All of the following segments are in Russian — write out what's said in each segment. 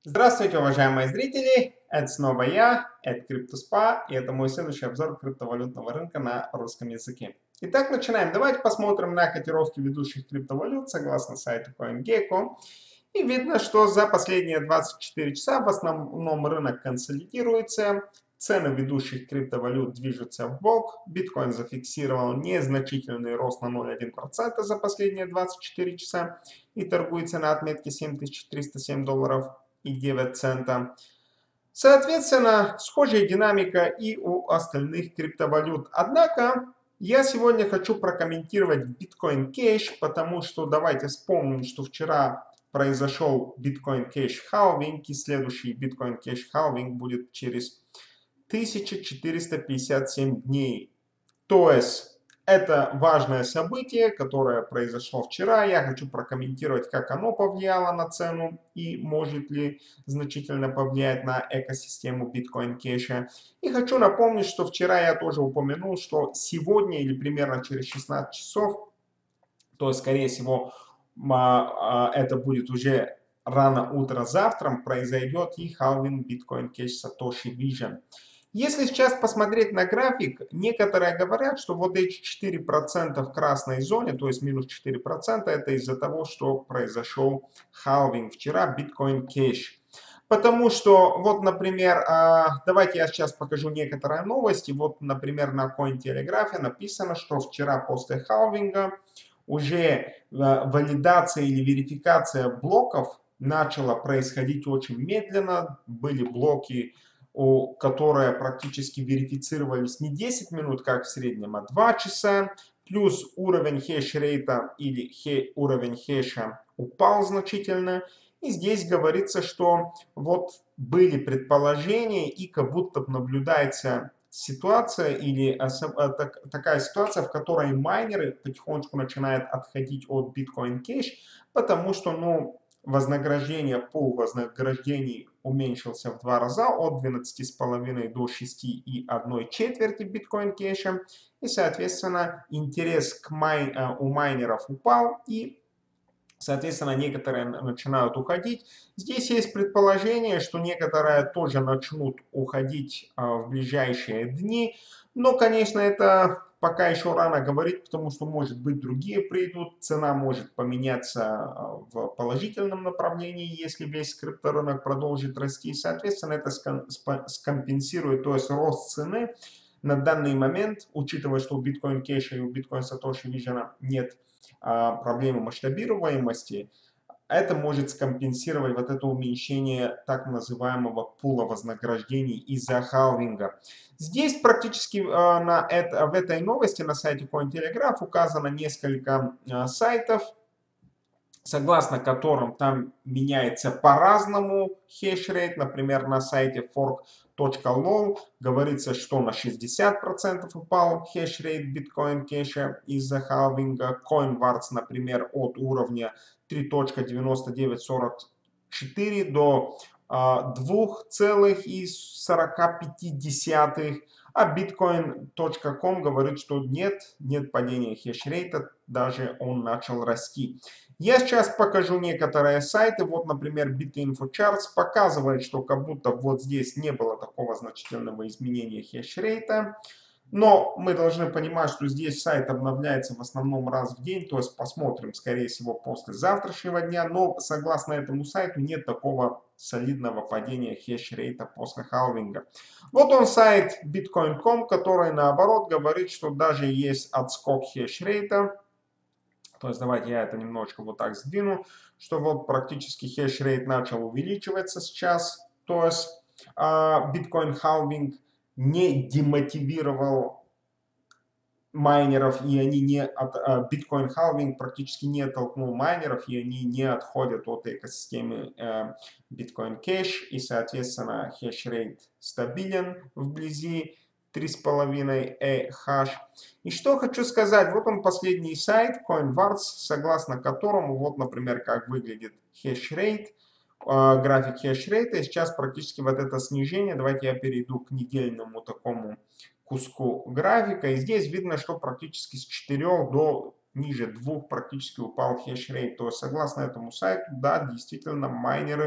Здравствуйте, уважаемые зрители! Это снова я, это CryptoSpa, и это мой следующий обзор криптовалютного рынка на русском языке. Итак, начинаем. Давайте посмотрим на котировки ведущих криптовалют согласно сайту CoinGecko. И видно, что за последние 24 часа в основном рынок консолидируется. Цены ведущих криптовалют движутся в Биткоин зафиксировал незначительный рост на 0,1% за последние 24 часа и торгуется на отметке $7307 и 9 центов. Соответственно, схожая динамика и у остальных криптовалют. Однако, я сегодня хочу прокомментировать Bitcoin Cash, потому что давайте вспомним, что вчера произошел Bitcoin Cash Halving, и следующий Bitcoin Cash Halving будет через 1457 дней. То есть, это важное событие, которое произошло вчера. Я хочу прокомментировать, как оно повлияло на цену и может ли значительно повлиять на экосистему Bitcoin Cash. И хочу напомнить, что вчера я тоже упомянул, что сегодня или примерно через 16 часов, то есть, скорее всего, это будет уже рано утро завтра, произойдет и халвинг Bitcoin Cash Satoshi Vision. Если сейчас посмотреть на график, некоторые говорят, что вот эти 4% в красной зоне, то есть минус 4%, это из-за того, что произошел халвинг вчера Bitcoin Cash. Потому что, вот, например, давайте я сейчас покажу некоторые новости. Вот, например, на Cointelegraph написано, что вчера после халвинга уже валидация или верификация блоков начала происходить очень медленно. Были блоки, которые практически верифицировались не 10 минут, как в среднем, а 2 часа. Плюс уровень хеш-рейта или уровень хеша упал значительно. И здесь говорится, что вот были предположения и как будто наблюдается ситуация или такая ситуация, в которой майнеры потихонечку начинают отходить от Bitcoin Cash, потому что, ну, вознаграждение, пул вознаграждений уменьшился в 2 раза от 12,5 до 6,1 Bitcoin Cash, и, соответственно, интерес у майнеров упал, и соответственно, некоторые начинают уходить. Здесь есть предположение, что некоторые тоже начнут уходить в ближайшие дни. Но, конечно, это пока еще рано говорить, потому что, может быть, другие придут. Цена может поменяться в положительном направлении, если весь крипторынок продолжит расти. Соответственно, это скомпенсирует, то есть рост цены на данный момент, учитывая, что у Bitcoin Cash и у Bitcoin Satoshi Vision нет проблемы масштабируемости, это может скомпенсировать вот это уменьшение так называемого пула вознаграждений из-за халвинга. Здесь практически в этой новости на сайте Cointelegraph указано несколько сайтов, согласно которым там меняется по-разному хеш-рейт. Например, на сайте fork.lol говорится, что на 60% упал хеш-рейт Bitcoin Cash из-за халвинга. CoinWards, например, от уровня 3.9944 до 2,45. А bitcoin.com говорит, что нет падения хеш-рейта, даже он начал расти. Я сейчас покажу некоторые сайты. Вот, например, BitInfoCharts показывает, что как будто вот здесь не было такого значительного изменения хеш-рейта. Но мы должны понимать, что здесь сайт обновляется в основном раз в день, то есть посмотрим, скорее всего, после завтрашнего дня. Но согласно этому сайту нет такого солидного падения хеш-рейта после халвинга. Вот он сайт Bitcoin.com, который наоборот говорит, что даже есть отскок хеш-рейта. То есть давайте я это немножечко вот так сдвину, что вот практически хеш-рейт начал увеличиваться сейчас. То есть Bitcoin халвинг не демотивировал майнеров, и они не Bitcoin халвинг практически не оттолкнул майнеров, и они не отходят от экосистемы Bitcoin Cash, и, соответственно, хеш-рейт стабилен вблизи 3,5 EH. И что хочу сказать, вот он последний сайт CoinWards, согласно которому, вот, например, как выглядит хеш-рейт, график хеш-рейта, и сейчас практически вот это снижение, давайте я перейду к недельному такому куску графика, и здесь видно, что практически с 4 до ниже 2 практически упал хеш-рейт. То есть, согласно этому сайту, да, действительно, майнеры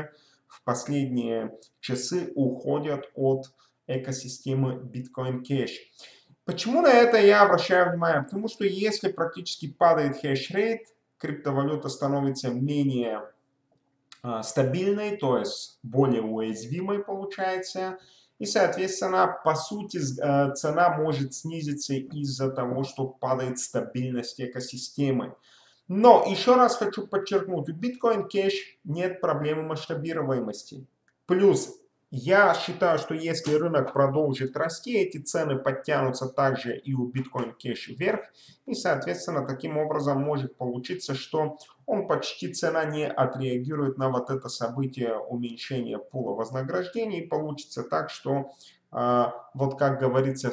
в последние часы уходят от экосистемы Bitcoin Cash. Почему на это я обращаю внимание? Потому что если практически падает хеш-рейт, криптовалюта становится менее стабильной, то есть более уязвимой получается. И, соответственно, по сути, цена может снизиться из-за того, что падает стабильность экосистемы. Но еще раз хочу подчеркнуть, у Bitcoin Cash нет проблемы масштабируемости. Плюс я считаю, что если рынок продолжит расти, эти цены подтянутся также и у Bitcoin Cash вверх. И, соответственно, таким образом может получиться, что он почти цена не отреагирует на вот это событие уменьшения пула вознаграждений. И получится так, что вот как говорится в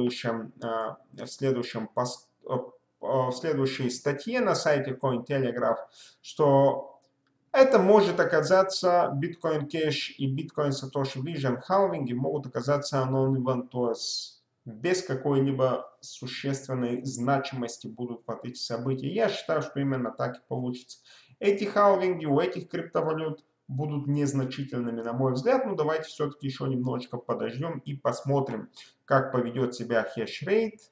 следующей статье на сайте Cointelegraph, что это может оказаться Bitcoin Cash и Bitcoin Satoshi Vision халвинги могут оказаться non-event, то есть без какой-либо существенной значимости будут вот эти события. Я считаю, что именно так и получится. Эти халвинги у этих криптовалют будут незначительными, на мой взгляд. Но давайте все-таки еще немножечко подождем и посмотрим, как поведет себя хеш-рейт,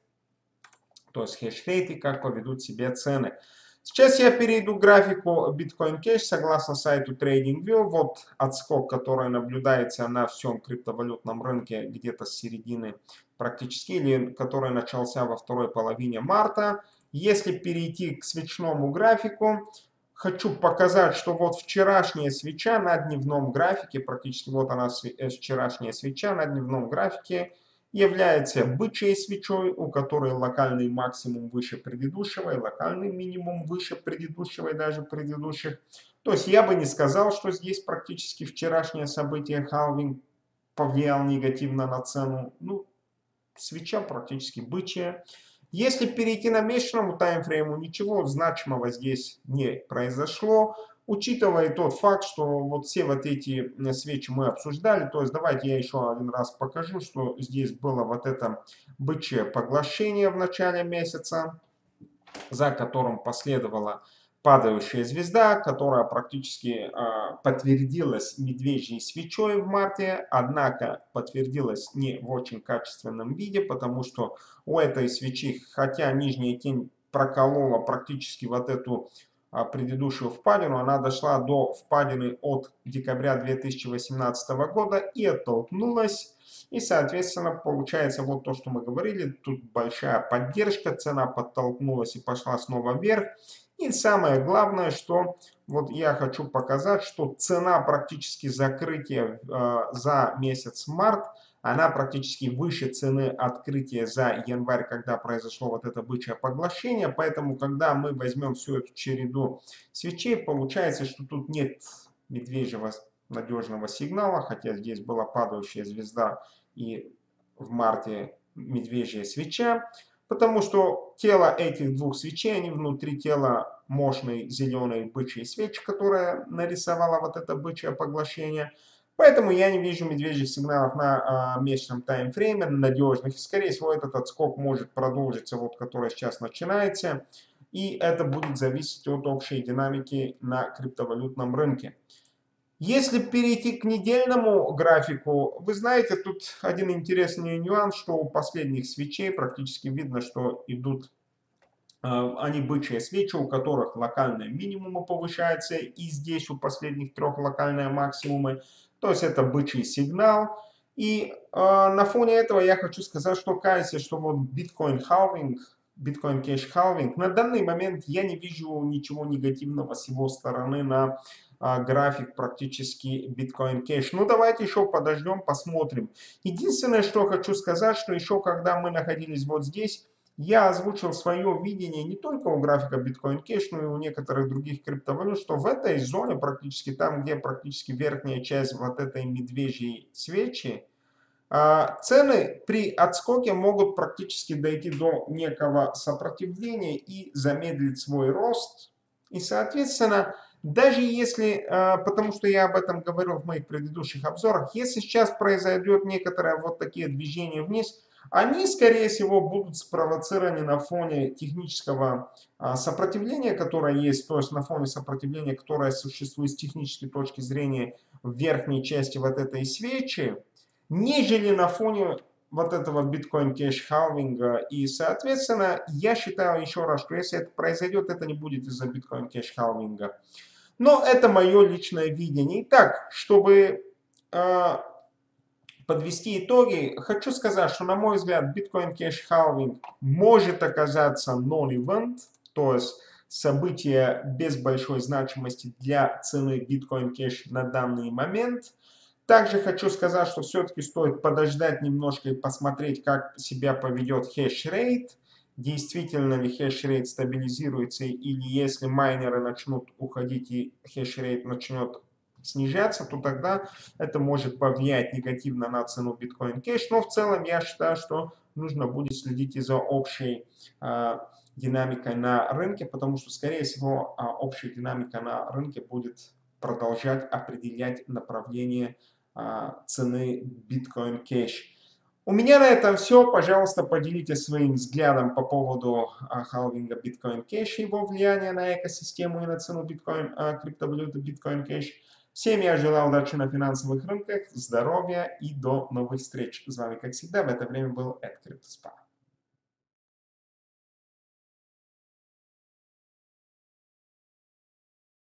то есть хеш-рейт и как поведут себя цены. Сейчас я перейду к графику Bitcoin Cash согласно сайту TradingView. Вот отскок, который наблюдается на всем криптовалютном рынке где-то с середины практически, или который начался во второй половине марта. Если перейти к свечному графику, хочу показать, что вот вчерашняя свеча на дневном графике, практически вот она вчерашняя свеча на дневном графике, является бычьей свечой, у которой локальный максимум выше предыдущего и локальный минимум выше предыдущего и даже предыдущих. То есть я бы не сказал, что здесь практически вчерашнее событие халвинг повлиял негативно на цену. Ну, свеча практически бычья. Если перейти на месячному таймфрейму, ничего значимого здесь не произошло. Учитывая тот факт, что вот все вот эти свечи мы обсуждали, то есть давайте я еще один раз покажу, что здесь было вот это бычье поглощение в начале месяца, за которым последовала падающая звезда, которая практически подтвердилась медвежьей свечой в марте, однако подтвердилась не в очень качественном виде, потому что у этой свечи, хотя нижняя тень проколола практически вот эту предыдущую впадину, она дошла до впадины от декабря 2018 года и оттолкнулась. И, соответственно, получается вот то, что мы говорили, тут большая поддержка, цена подтолкнулась и пошла снова вверх. И самое главное, что вот я хочу показать, что цена практически закрытия за месяц март, она практически выше цены открытия за январь, когда произошло вот это бычье поглощение. Поэтому, когда мы возьмем всю эту череду свечей, получается, что тут нет медвежьего надежного сигнала, хотя здесь была падающая звезда и в марте медвежья свеча, потому что тело этих двух свечей, они внутри тела мощной зеленой бычьей свечи, которая нарисовала вот это бычье поглощение. Поэтому я не вижу медвежьих сигналов на месячном таймфрейме, надежных. Скорее всего, этот отскок может продолжиться, вот который сейчас начинается. И это будет зависеть от общей динамики на криптовалютном рынке. Если перейти к недельному графику, вы знаете, тут один интересный нюанс, что у последних свечей практически видно, что идут они бычьи свечи, у которых локальные минимумы повышаются, и здесь у последних трех локальные максимумы. То есть это бычий сигнал. И на фоне этого я хочу сказать, что кажется, что вот Bitcoin halving, Bitcoin Cash halving, на данный момент я не вижу ничего негативного с его стороны на график практически Bitcoin Cash. Ну давайте еще подождем, посмотрим. Единственное, что хочу сказать, что еще когда мы находились вот здесь, я озвучил свое видение не только у графика Bitcoin Cash, но и у некоторых других криптовалют, что в этой зоне, практически там, где практически верхняя часть вот этой медвежьей свечи, цены при отскоке могут практически дойти до некого сопротивления и замедлить свой рост. И, соответственно, даже если, потому что я об этом говорил в моих предыдущих обзорах, если сейчас произойдет некоторое вот такие движения вниз, они, скорее всего, будут спровоцированы на фоне технического сопротивления, которое есть, то есть на фоне сопротивления, которое существует с технической точки зрения в верхней части вот этой свечи, нежели на фоне вот этого биткоин кэш халвинга. И, соответственно, я считаю еще раз, что если это произойдет, это не будет из-за биткоин кэш халвинга. Но это мое личное видение. Итак, чтобы подвести итоги, хочу сказать, что, на мой взгляд, биткоин кэш халвинг может оказаться non-event, то есть событие без большой значимости для цены биткоин кэш на данный момент. Также хочу сказать, что все-таки стоит подождать немножко и посмотреть, как себя поведет хеш-рейт. Действительно ли хеш-рейт стабилизируется, или если майнеры начнут уходить и хеш-рейт начнет снижаться, то тогда это может повлиять негативно на цену биткоин кэш. Но в целом я считаю, что нужно будет следить и за общей динамикой на рынке, потому что, скорее всего, общая динамика на рынке будет продолжать определять направление цены биткоин кэш. У меня на этом все. Пожалуйста, поделитесь своим взглядом по поводу халвинга биткоин кэш и его влияния на экосистему и на цену биткоин, криптовалюты биткоин кэш. Всем я желаю удачи на финансовых рынках, здоровья и до новых встреч. С вами, как всегда, в это время был Эд Криптоспа.